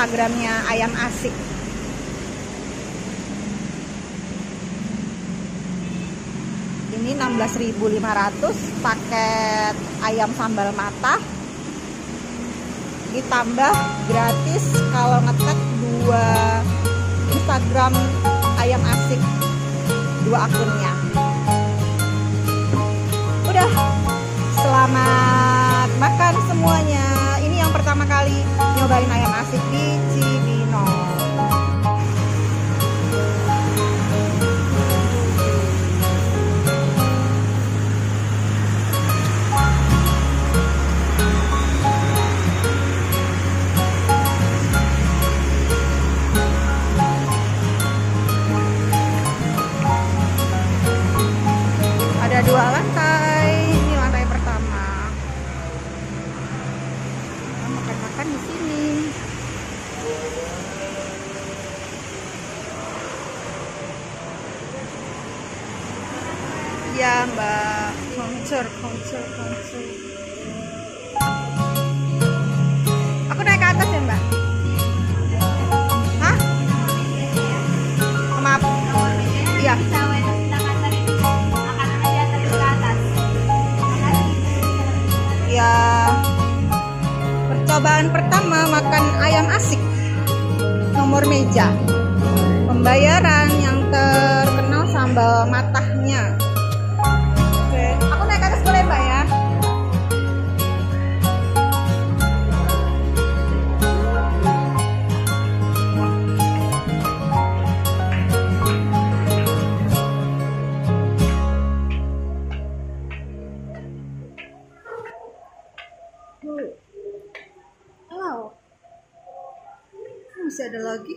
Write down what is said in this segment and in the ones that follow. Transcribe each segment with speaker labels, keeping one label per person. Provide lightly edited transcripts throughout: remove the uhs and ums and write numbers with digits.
Speaker 1: Instagramnya Ayam Asik. Ini 16.500 paket ayam sambal matah, ditambah gratis kalau ngetek 2 Instagram Ayam Asik, 2 akunnya. Udah, selamat makan semuanya. Ini yang pertama kali nyobain Ayam Asik di Cibinong. Ada 2 lantai, ini lantai pertama. Kita makan-makan di sini. Ya Mbak, konser. Aku naik ke atas ya Mbak? Hah? Maaf. Iya. Ya, percobaan pertama makan Ayam Asik, nomor meja. Pembayaran yang terkenal sambal matahnya. Oke, aku naik ke atas boleh Mbak ya? Wow, masih ada lagi.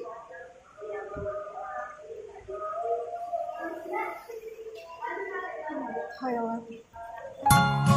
Speaker 1: Hai lagi.